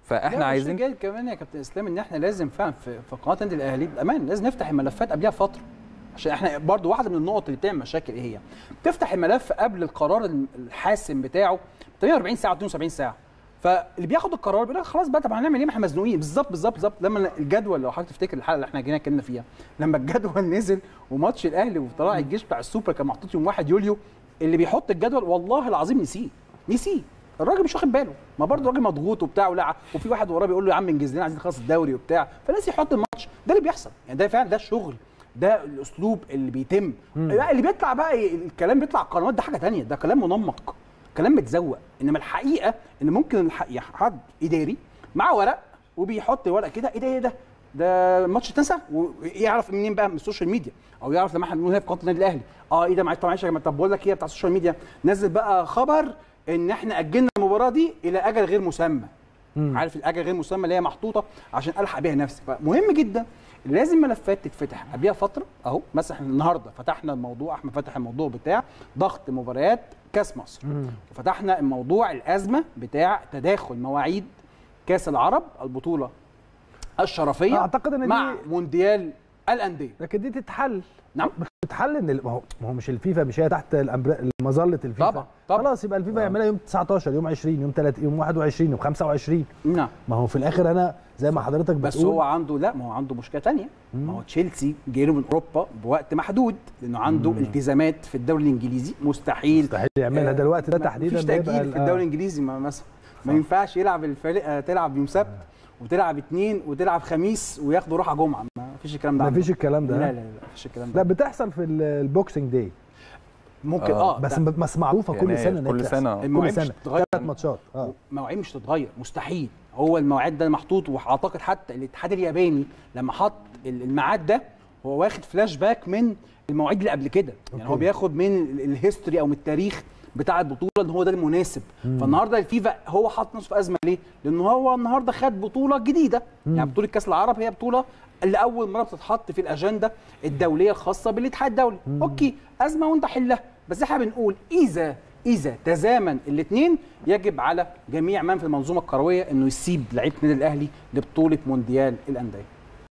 فاحنا عايزين جاي كمان يا كابتن اسلام ان احنا لازم فعلا في قناه النادي الاهلي بامان لازم نفتح الملفات قبلها فتره، عشان احنا برضو واحده من النقط اللي بتعمل مشاكل ايه هي؟ تفتح الملف قبل القرار الحاسم بتاعه 48 ساعه 72 ساعه، فاللي بياخد القرار بيقول لك خلاص بقى طب هنعمل ايه ما احنا مزنوقين. بالظبط لما الجدول، لو حضرتك تفتكر الحلقه اللي احنا جينا اتكلمنا فيها، لما الجدول نزل وماتش الاهلي وطلائع الجيش بتاع السوبر كان محطوط يوم 1 يوليو، اللي بيحط الجدول والله العظيم نسيه الراجل مش واخد باله، ما برضه الراجل مضغوط وبتاع وفي واحد وراه بيقول له يا عم انجز لنا عايزين نخلص الدوري وبتاع، فناس يحط الماتش. ده اللي بيحصل يعني، ده فعلا ده الشغل، ده الاسلوب اللي بيتم. اللي بيطلع بقى الكلام بيطلع القنوات ده حاجه ثانيه، ده كلام منمق، كلام متزوق. انما الحقيقه ان ممكن حد اداري مع ورق وبيحط ورق كده ايه ده الماتش اتنسى، ويعرف منين بقى؟ من السوشيال ميديا، او يعرف لما احنا بنقول هنا في قناه النادي الاهلي ايه ده معلش يا جماعه، طب بقول لك ايه بتاع السوشيال ميديا نزل بقى خبر ان احنا اجلنا المباراه دي الى اجل غير مسمى. عارف الاجل غير مسمى اللي هي محطوطه عشان الحق بيها نفسي. فمهم جدا لازم ملفات تتفتح قبلها فتره. اهو مثلا احنا النهارده فتحنا الموضوع، احمد فتح الموضوع بتاع ضغط مباريات كاس مصر، وفتحنا الموضوع الازمه بتاع تداخل مواعيد كاس العرب البطوله الشرفيه اعتقد ان مع مونديال الانديه، لكن دي تتحل. نعم تتحل ان ما هو مش الفيفا، مش هي تحت مظله الفيفا طبعا. خلاص يبقى الفيفا يعملها يوم 19 يوم 20 يوم 30 يوم 21 يوم 25. نعم. ما هو في الاخر انا زي ما حضرتك بتقول، بس هو عنده ما هو عنده مشكله ثانيه. ما هو تشيلسي جاي له من اوروبا بوقت محدود لانه عنده التزامات في الدوري الانجليزي، مستحيل يعملها دلوقتي. ده تحديدا مفيش تاجيل في الدوري الانجليزي مثلا، ما ينفعش يلعب الفريق تلعب يوم سبت وتلعب اثنين وتلعب خميس وياخدوا راحه جمعه، ما فيش الكلام ده. ما فيش الكلام ده. لا فيش الكلام ده. لا بتحصل في البوكسنج داي ممكن بس معروفه كل سنه كل سنه المواعيد مش تتغير، 3 ماتشات المواعيد مش تتغير مستحيل. هو المواعيد ده محطوط، واعتقد حتى الاتحاد الياباني لما حط الميعاد ده هو واخد فلاش باك من المواعيد اللي قبل كده. يعني هو بياخد من الهيستوري او من التاريخ بتاع البطوله ان هو ده المناسب. فالنهارده الفيفا هو حاطط نفسه في ازمه ليه؟ لانه هو النهارده خد بطوله جديده. يعني بطوله كاس العرب هي بطوله اللي اول مره بتتحط في الاجنده الدوليه الخاصه بالاتحاد الدولي. اوكي ازمه وانت حلها، بس احنا بنقول اذا تزامن الاثنين يجب على جميع من في المنظومه الكرويه انه يسيب لعيبه النادي الاهلي لبطوله مونديال الانديه.